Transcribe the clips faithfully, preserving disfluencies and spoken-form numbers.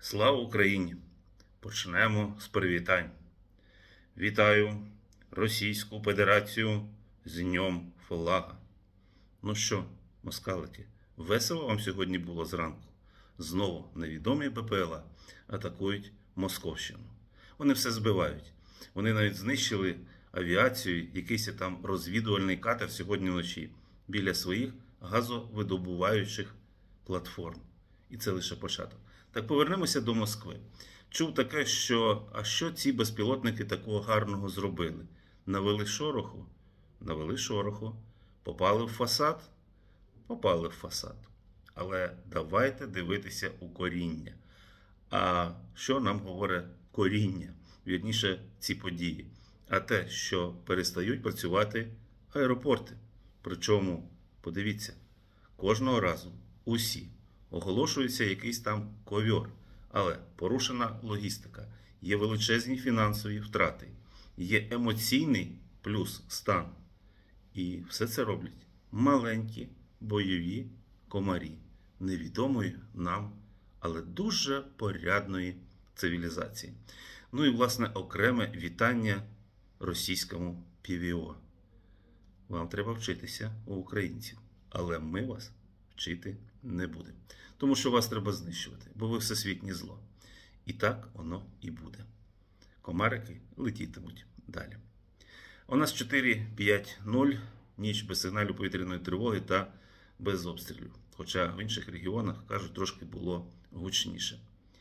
Слава Україні! Почнемо з привітань. Вітаю Російську Федерацію з Днем Флага. Ну що, москалики, весело вам сьогодні було зранку? Знову невідомі БПЛА атакують Московщину. Вони все збивають. Вони навіть знищили авіацію, якийсь там розвідувальний катер сьогодні вночі біля своїх газовидобуваючих платформ. І це лише початок. Так повернемося до Москви. Чув таке, що а що ці безпілотники такого гарного зробили? Навели шороху? Навели шороху. Попали в фасад? Попали в фасад. Але давайте дивитися у коріння. А що нам говорить коріння? Вірніше, ці події. А те, що перестають працювати аеропорти. Причому, подивіться, кожного разу усі оголошується якийсь там ковьор, але порушена логістика, є величезні фінансові втрати, є емоційний плюс стан. І все це роблять маленькі бойові комарі невідомої нам, але дуже порядної цивілізації. Ну і, власне, окреме вітання російському ПВО. Вам треба вчитися у українців, але ми вас вчити не будемо. Тому що вас треба знищувати, бо ви всесвітнє зло. І так воно і буде. Комарики летітимуть далі. У нас чотири п'ять нуль, ніч без сигналів повітряної тривоги та без обстрілів. Хоча в інших регіонах, кажуть, трошки було гучніше.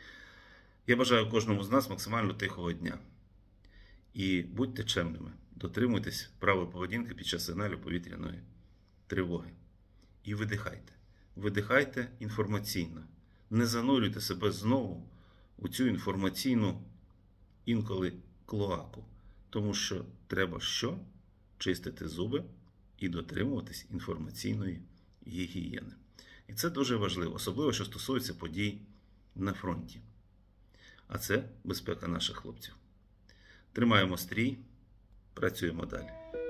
Я бажаю кожному з нас максимально тихого дня. І будьте чемними, дотримуйтесь правил поведінки під час сигналів повітряної тривоги. І видихайте. Видихайте інформаційно. Не занурюйте себе знову у цю інформаційну інколи клоаку. Тому що треба що? Чистити зуби і дотримуватись інформаційної гігієни. І це дуже важливо, особливо, що стосується подій на фронті. А це безпека наших хлопців. Тримаємо стрій, працюємо далі.